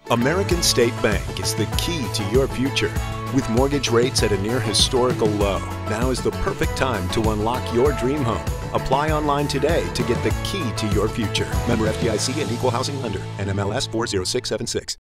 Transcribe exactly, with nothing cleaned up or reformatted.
American State Bank is the key to your future. With mortgage rates at a near historical low, now is the perfect time to unlock your dream home. Apply online today to get the key to your future. Member F D I C and Equal Housing Lender, N M L S four zero six seven six.